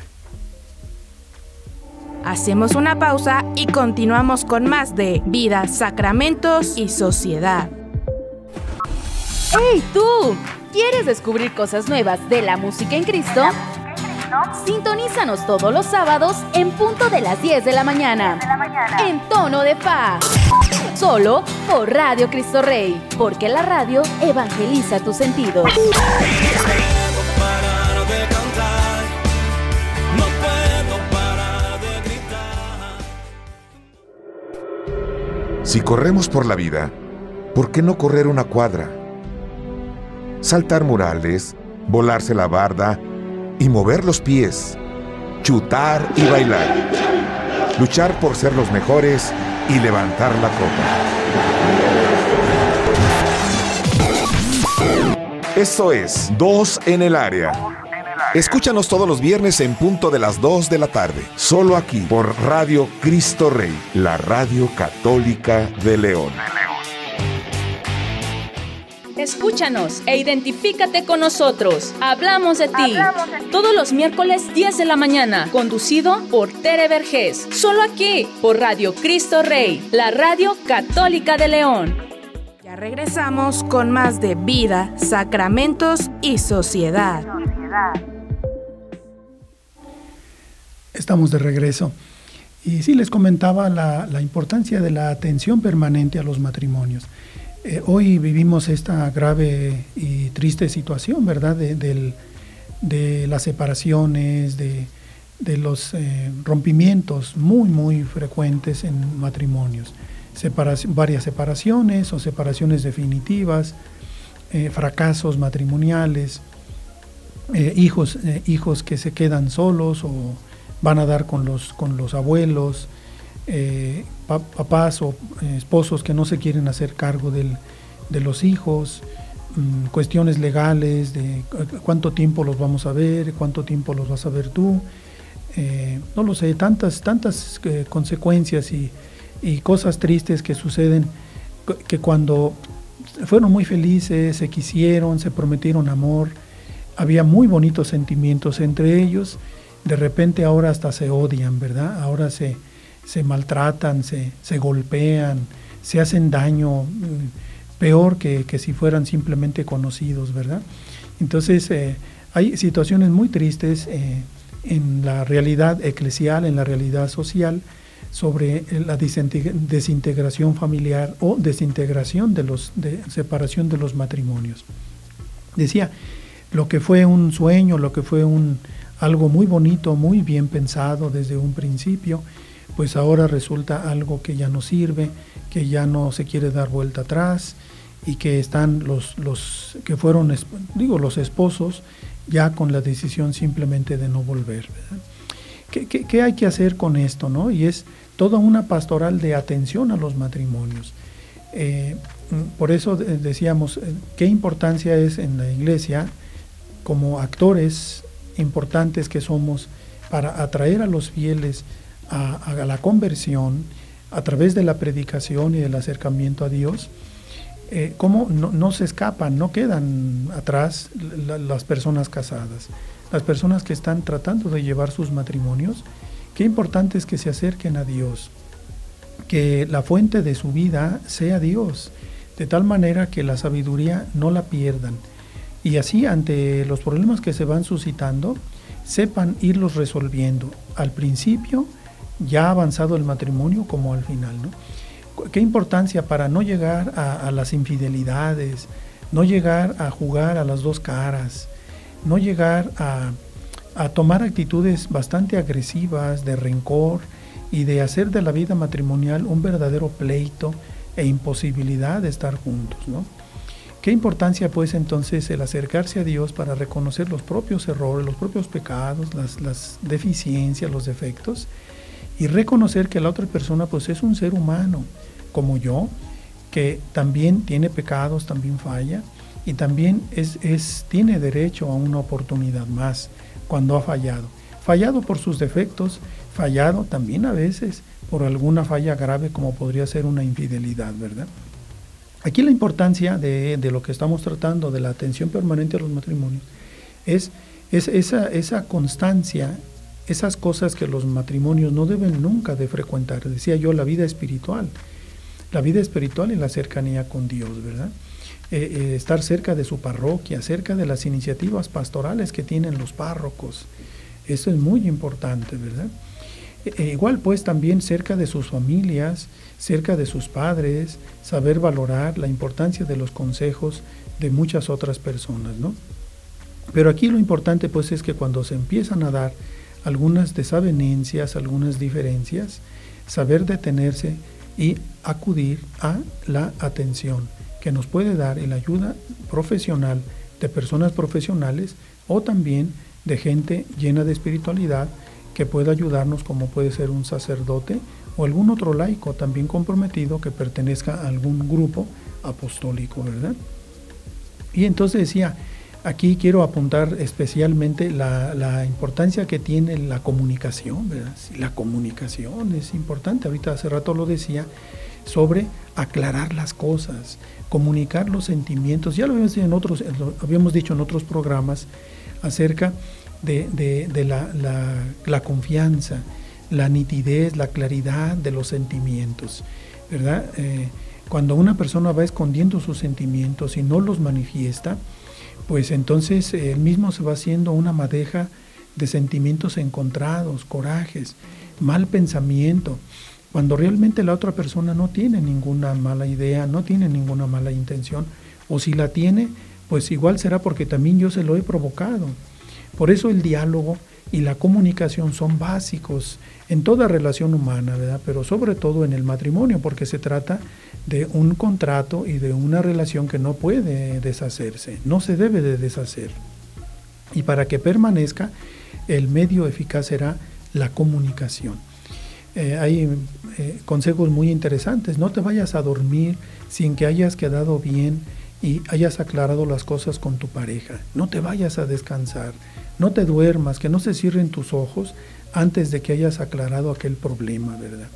Hacemos una pausa y continuamos con más de Vida, Sacramentos y Sociedad. ¡Hey, tú! ¿Quieres descubrir cosas nuevas de la música en Cristo? Sintonízanos todos los sábados en punto de las diez de la mañana. En Tono de Fa. Solo por Radio Cristo Rey. Porque la radio evangeliza tus sentidos. Si corremos por la vida, ¿por qué no correr una cuadra? Saltar murales, volarse la barda y mover los pies, chutar y bailar, luchar por ser los mejores y levantar la copa. Eso es Dos en el Área. Escúchanos todos los viernes en punto de las dos de la tarde, solo aquí por Radio Cristo Rey, la radio católica de León. Escúchanos e identifícate con nosotros. Hablamos de ti. Hablamos de ti. Todos los miércoles diez de la mañana, conducido por Tere Vergés. Solo aquí, por Radio Cristo Rey, la radio católica de León. Ya regresamos con más de vida, sacramentos y sociedad. Estamos de regreso. Y sí, les comentaba la, la importancia de la atención permanente a los matrimonios. Eh, hoy vivimos esta grave y triste situación, ¿verdad? De, del, de las separaciones, de, de los eh, rompimientos muy, muy frecuentes en matrimonios. Separación, varias separaciones o separaciones definitivas, eh, fracasos matrimoniales, eh, hijos, eh, hijos que se quedan solos o van a dar con los, con los abuelos, eh, pa, papás o eh, esposos que no se quieren hacer cargo del, de los hijos, mmm, cuestiones legales de cuánto tiempo los vamos a ver, cuánto tiempo los vas a ver tú, eh, no lo sé, tantas, tantas eh, consecuencias y, y cosas tristes que suceden, que cuando fueron muy felices, se quisieron, se prometieron amor, había muy bonitos sentimientos entre ellos. De repente ahora hasta se odian, ¿verdad? Ahora se, se maltratan, se, se golpean, se hacen daño, peor que, que si fueran simplemente conocidos, ¿verdad? Entonces eh, hay situaciones muy tristes eh, en la realidad eclesial, en la realidad social, sobre la desintegración familiar o desintegración de los, de separación de los matrimonios. Decía, lo que fue un sueño, lo que fue un algo muy bonito, muy bien pensado desde un principio, pues ahora resulta algo que ya no sirve, que ya no se quiere dar vuelta atrás y que están los, los que fueron, digo, los esposos ya con la decisión simplemente de no volver, ¿verdad? ¿Qué, qué, qué hay que hacer con esto, no? Y es toda una pastoral de atención a los matrimonios. Eh, por eso decíamos, qué importancia es en la iglesia como actores importantes que somos para atraer a los fieles a, a la conversión a través de la predicación y del acercamiento a Dios, eh, cómo no, no se escapan, no quedan atrás la, las personas casadas, las personas que están tratando de llevar sus matrimonios. Qué importante es que se acerquen a Dios, que la fuente de su vida sea Dios, de tal manera que la sabiduría no la pierdan. Y así, ante los problemas que se van suscitando, sepan irlos resolviendo al principio, ya avanzado el matrimonio, como al final, ¿no? Qué importancia para no llegar a, a las infidelidades, no llegar a jugar a las dos caras, no llegar a, a tomar actitudes bastante agresivas de rencor y de hacer de la vida matrimonial un verdadero pleito e imposibilidad de estar juntos, ¿no? Qué importancia pues entonces el acercarse a Dios para reconocer los propios errores, los propios pecados, las, las deficiencias, los defectos, y reconocer que la otra persona pues es un ser humano como yo, que también tiene pecados, también falla, y también es, es, tiene derecho a una oportunidad más cuando ha fallado. Fallado por sus defectos, fallado también a veces por alguna falla grave como podría ser una infidelidad, ¿verdad? Aquí la importancia de, de lo que estamos tratando, de la atención permanente a los matrimonios, es, es esa, esa constancia, esas cosas que los matrimonios no deben nunca de frecuentar. Decía yo, la vida espiritual, la vida espiritual y la cercanía con Dios, ¿verdad? Eh, eh, estar cerca de su parroquia, cerca de las iniciativas pastorales que tienen los párrocos, eso es muy importante, ¿verdad? Eh, igual pues también cerca de sus familias, cerca de sus padres, saber valorar la importancia de los consejos de muchas otras personas, ¿no? Pero aquí lo importante pues es que cuando se empiezan a dar algunas desavenencias, algunas diferencias, saber detenerse y acudir a la atención que nos puede dar y la ayuda profesional de personas profesionales o también de gente llena de espiritualidad que pueda ayudarnos, como puede ser un sacerdote o algún otro laico también comprometido que pertenezca a algún grupo apostólico, ¿verdad? Y entonces decía, aquí quiero apuntar especialmente la, la importancia que tiene la comunicación, ¿verdad? Sí, la comunicación es importante, ahorita hace rato lo decía, sobre aclarar las cosas, comunicar los sentimientos. Ya lo habíamos dicho en otros, lo habíamos dicho en otros programas acerca de, de, de la, la, la confianza, la nitidez, la claridad de los sentimientos, ¿verdad? Eh, cuando una persona va escondiendo sus sentimientos y no los manifiesta, pues entonces él mismo se va haciendo una madeja de sentimientos encontrados, corajes, mal pensamiento, cuando realmente la otra persona no tiene ninguna mala idea, no tiene ninguna mala intención, o si la tiene, pues igual será porque también yo se lo he provocado. Por eso el diálogo y la comunicación son básicos en toda relación humana, ¿verdad? Pero sobre todo en el matrimonio, porque se trata de un contrato y de una relación que no puede deshacerse, no se debe de deshacer. Y para que permanezca, el medio eficaz será la comunicación. Eh, hay eh, consejos muy interesantes. No te vayas a dormir sin que hayas quedado bien y hayas aclarado las cosas con tu pareja. No te vayas a descansar, no te duermas, que no se cierren tus ojos antes de que hayas aclarado aquel problema, ¿verdad?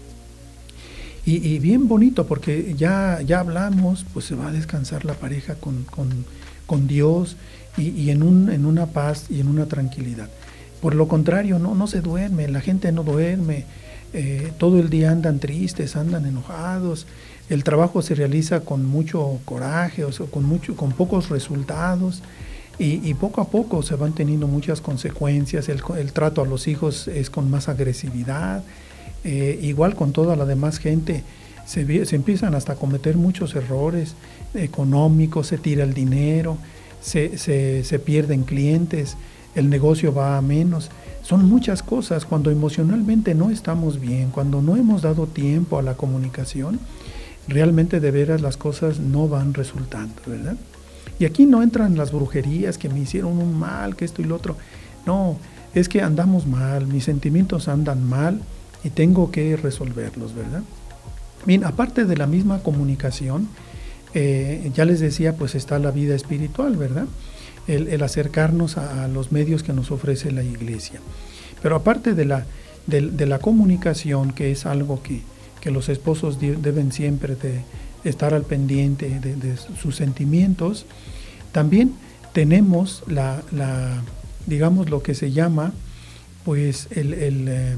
Y, y bien bonito, porque ya, ya hablamos, pues se va a descansar la pareja con, con, con Dios y, y en, un, en una paz y en una tranquilidad. Por lo contrario, no, no se duerme, la gente no duerme, eh, todo el día andan tristes, andan enojados, el trabajo se realiza con mucho coraje, o sea, con, mucho, con pocos resultados, y, y poco a poco se van teniendo muchas consecuencias. El, el trato a los hijos es con más agresividad, eh, igual con toda la demás gente, se, se empiezan hasta a cometer muchos errores económicos, se tira el dinero, se, se, se pierden clientes, el negocio va a menos. Son muchas cosas. Cuando emocionalmente no estamos bien, cuando no hemos dado tiempo a la comunicación, realmente de veras las cosas no van resultando, ¿verdad? Y aquí no entran las brujerías, que me hicieron un mal, que esto y lo otro. No, es que andamos mal, mis sentimientos andan mal y tengo que resolverlos, ¿verdad? Bien, aparte de la misma comunicación, eh, ya les decía, pues está la vida espiritual, ¿verdad? El, el acercarnos a, a los medios que nos ofrece la iglesia. Pero aparte de la, de, de la comunicación, que es algo que, que los esposos de, deben siempre de estar al pendiente de, de sus sentimientos, también tenemos la, la, digamos, lo que se llama, pues, el, el, eh,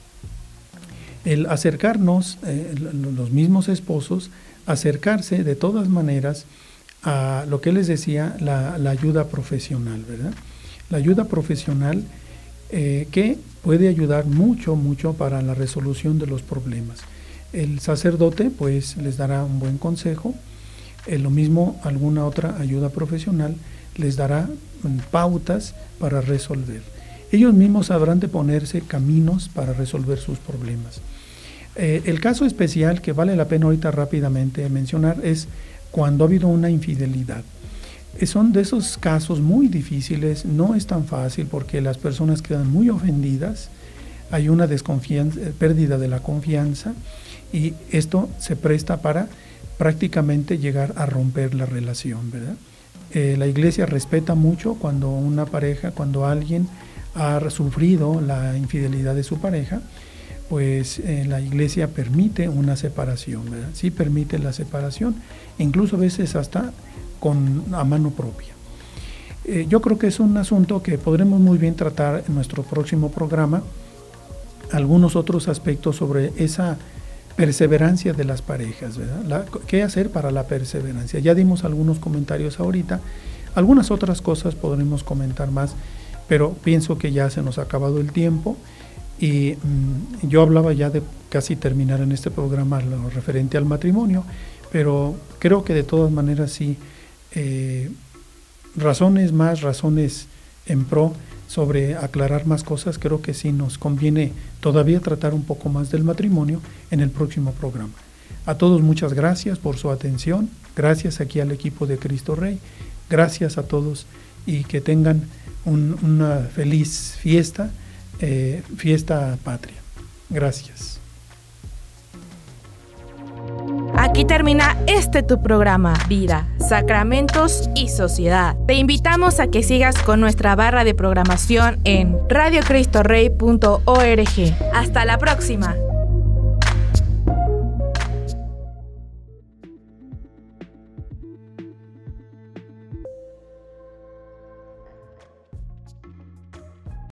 el acercarnos, eh, los mismos esposos, acercarse de todas maneras a lo que les decía, la, la ayuda profesional, ¿verdad? La ayuda profesional eh, que puede ayudar mucho, mucho para la resolución de los problemas. El sacerdote, pues, les dará un buen consejo. Eh, lo mismo, alguna otra ayuda profesional les dará um, pautas para resolver. Ellos mismos sabrán de ponerse caminos para resolver sus problemas. Eh, el caso especial que vale la pena ahorita rápidamente mencionar es cuando ha habido una infidelidad. Son de esos casos muy difíciles, no es tan fácil porque las personas quedan muy ofendidas, hay una desconfianza, pérdida de la confianza, y esto se presta para prácticamente llegar a romper la relación, ¿verdad? Eh, la iglesia respeta mucho cuando una pareja, cuando alguien ha sufrido la infidelidad de su pareja, pues eh, la iglesia permite una separación, ¿verdad? Sí permite la separación, incluso a veces hasta con a mano propia. Eh, yo creo que es un asunto que podremos muy bien tratar en nuestro próximo programa, algunos otros aspectos sobre esa perseverancia de las parejas, ¿verdad? La, ¿qué hacer para la perseverancia? Ya dimos algunos comentarios ahorita, algunas otras cosas podremos comentar más, pero pienso que ya se nos ha acabado el tiempo. Y mmm, yo hablaba ya de casi terminar en este programa lo referente al matrimonio, pero creo que de todas maneras sí, eh, razones más, razones en pro sobre aclarar más cosas, creo que sí nos conviene todavía tratar un poco más del matrimonio en el próximo programa. A todos muchas gracias por su atención, gracias aquí al equipo de Cristo Rey, gracias a todos y que tengan un, una feliz fiesta. Eh, fiesta patria. Gracias. Aquí termina este tu programa, Vida, Sacramentos y Sociedad. Te invitamos a que sigas con nuestra barra de programación en radio cristo rey punto org. Hasta la próxima.